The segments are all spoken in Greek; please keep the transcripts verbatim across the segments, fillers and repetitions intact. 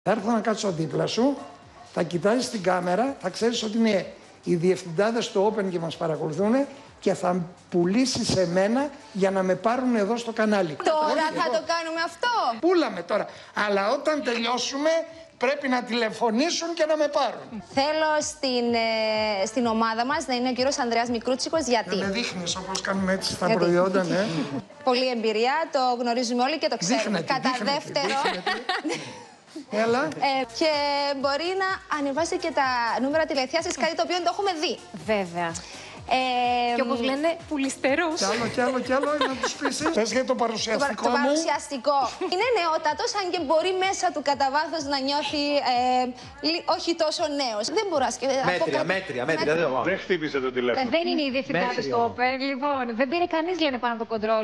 Θα έρθω να κάτσω δίπλα σου, θα κοιτάζεις την κάμερα, θα ξέρεις ότι είναι οι διευθυντάδες του Open και μας παρακολουθούν και θα πουλήσεις σε μένα για να με πάρουν εδώ στο κανάλι. Τώρα Όχι, θα εδώ. το κάνουμε αυτό. Πούλαμε τώρα. Αλλά όταν τελειώσουμε πρέπει να τηλεφωνήσουν και να με πάρουν. Θέλω στην, ε, στην ομάδα μας να είναι ο κύριος Ανδρέας Μικρούτσικος, γιατί... Να με δείχνεις όπως κάνουμε έτσι στα Γιατί? προϊόντα, ναι. Πολλή εμπειρία, το γνωρίζουμε όλοι και το ξέρουμε. Δείχνετε, Κατά δείχνετε, δεύτερο... Έλα. Ε, και μπορεί να ανεβάσει και τα νούμερα τηλεθεάσεις, κάτι το οποίο το έχουμε δει. Βέβαια. Ε, Και όπως λένε, πουλιστερούς. Κι άλλο, κι άλλο, κι άλλο, να τους πεις. Πες για το το, παρουσιαστικό το μου. παρουσιαστικό. Είναι νεότατος, αν και μπορεί μέσα του κατά βάθος να νιώθει ε, λι- όχι τόσο νέος. Δεν μπορώ να σκεφτώ. Μέτρια, μέτρια, μέτρια. Δεν Δεν χτύπησε το τηλέφωνο. Δεν είναι οι διευθυντάδες του Open, λοιπόν. Δεν πήρε κανείς, λένε, πάνω από το κοντρόλ.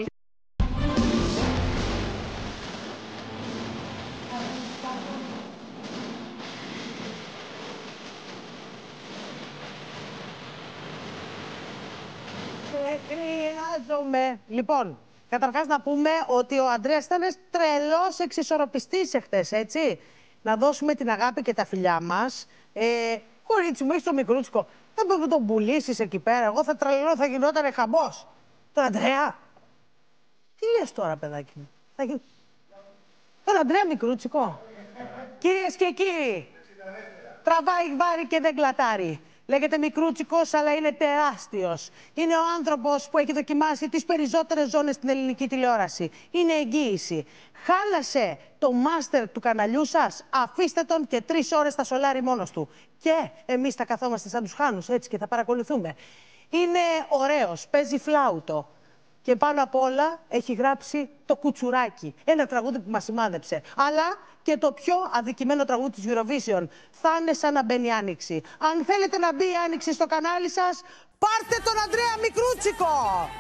Χρειάζομαι. Λοιπόν, καταρχάς να πούμε ότι ο Ανδρέας ήταν τρελός εξισορροπιστής εχθές, έτσι. Να δώσουμε την αγάπη και τα φιλιά μας. Ε, κορίτσι μου, έχεις το Μικρούτσικο. Δεν πρέπει να τον πουλήσεις εκεί πέρα. Εγώ θα τρελαίνω, θα γινότανε χαμός. Τον Ανδρέα. Τι λες τώρα, παιδάκι μου. Θα γι... Τον Ανδρέα Μικρούτσικο. Κυρίες και κύριοι, τραβάει βάρη και δεν κλατάρει. Λέγεται Μικρούτσικος, αλλά είναι τεράστιος. Είναι ο άνθρωπος που έχει δοκιμάσει τις περισσότερες ζώνες στην ελληνική τηλεόραση. Είναι εγγύηση. Χάλασε το μάστερ του καναλιού σας, αφήστε τον και τρεις ώρες θα σολάρει μόνος του. Και εμείς θα καθόμαστε σαν τους χάνους έτσι και θα παρακολουθούμε. Είναι ωραίος, παίζει φλάουτο. Και πάνω απ' όλα έχει γράψει το Κουτσουράκι. Ένα τραγούδι που μας σημάδεψε. Αλλά και το πιο αδικημένο τραγούδι της Eurovision. Θα είναι σαν να μπαίνει η Άνοιξη. Αν θέλετε να μπει η Άνοιξη στο κανάλι σας, πάρτε τον Ανδρέα Μικρούτσικο!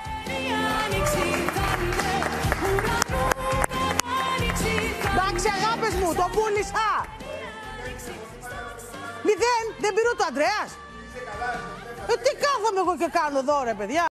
Εντάξει αγάπες μου, τον πούλησα! Μηδέν, δεν πήρω το Ανδρέας. Ε, τι κάθομαι εγώ και κάνω εδώ ρε παιδιά.